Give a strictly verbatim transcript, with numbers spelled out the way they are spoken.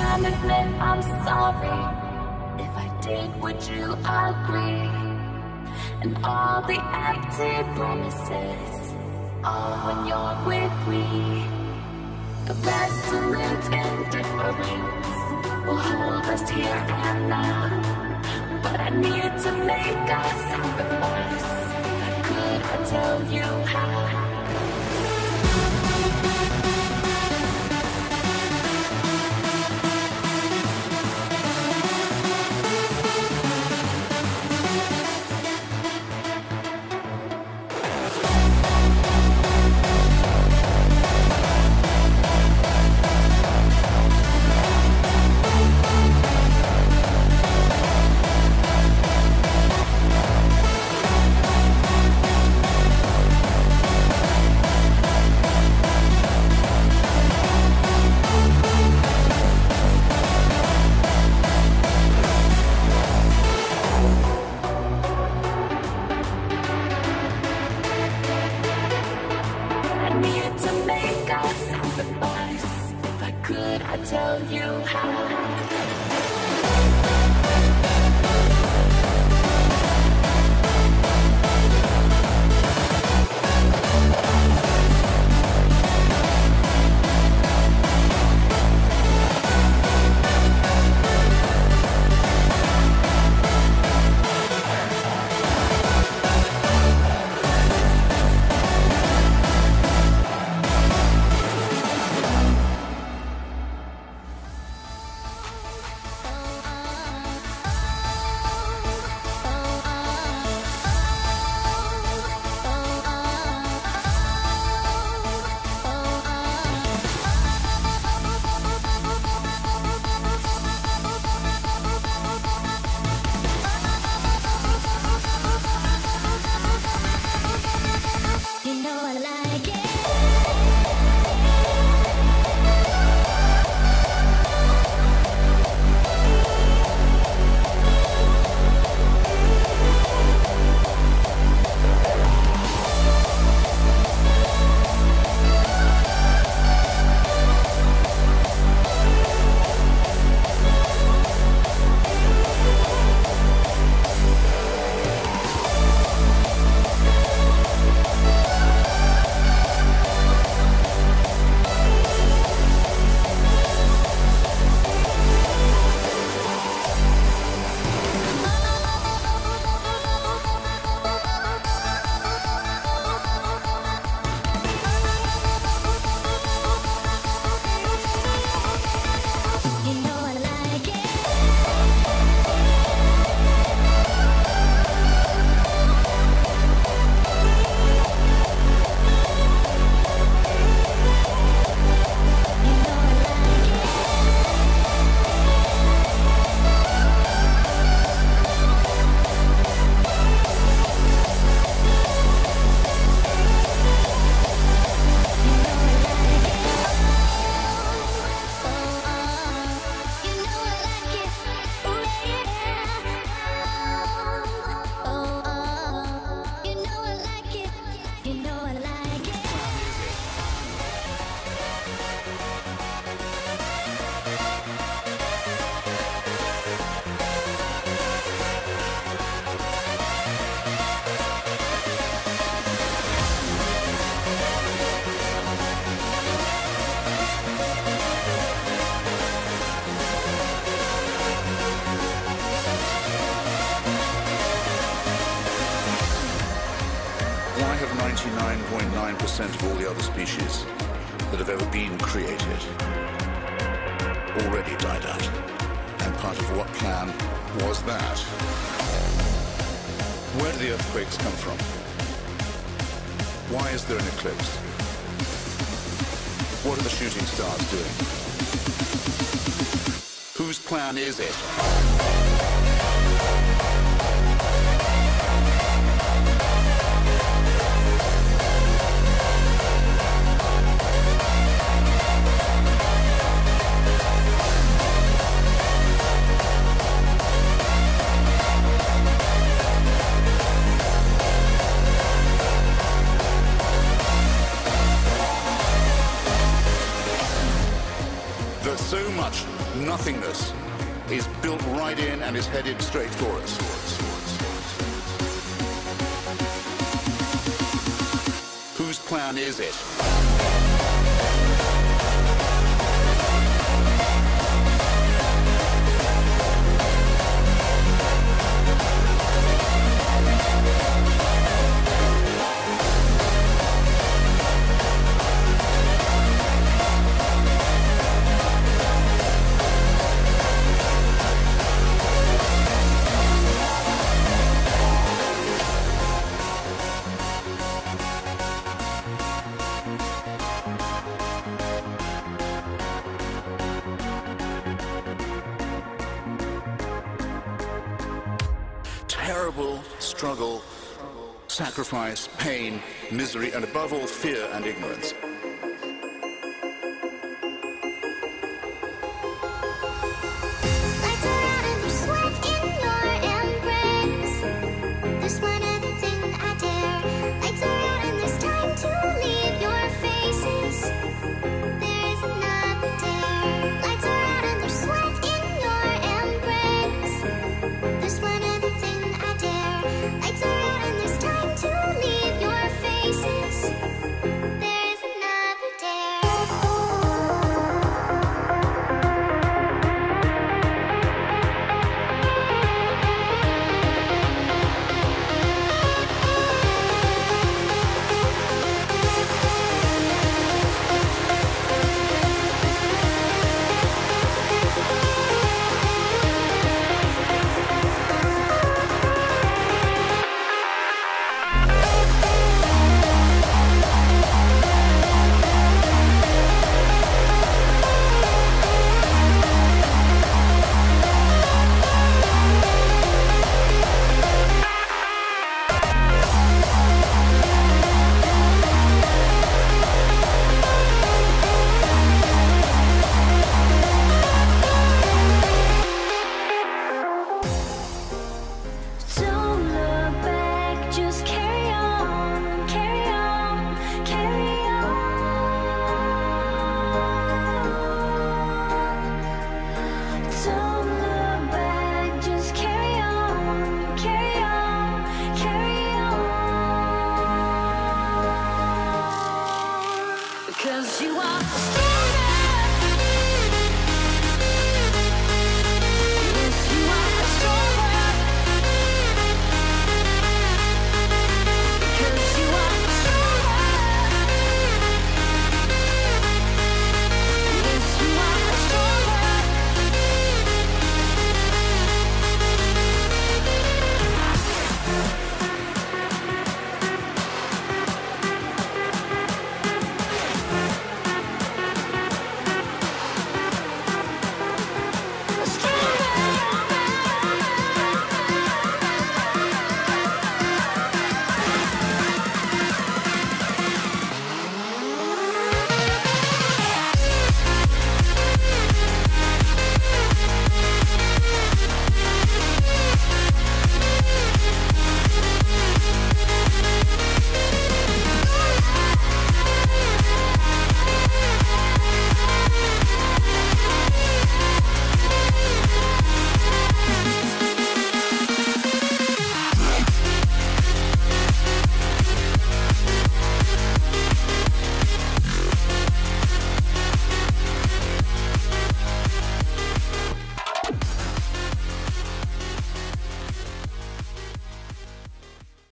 can't admit I'm sorry. If I did, would you agree? And all the empty promises, all when you're with me. The resolute indifference will hold us here and now. But I need to make a sacrifice. If I could, I'd tell you how. ninety-nine point nine percent of all the other species that have ever been created already died out. And part of what plan was that? Where do the earthquakes come from? Why is there an eclipse? What are the shooting stars doing? Whose plan is it? There's so much much nothingness is built right in and is headed straight for us. Whose plan is it? Terrible struggle, sacrifice, pain, misery, and above all, fear and ignorance.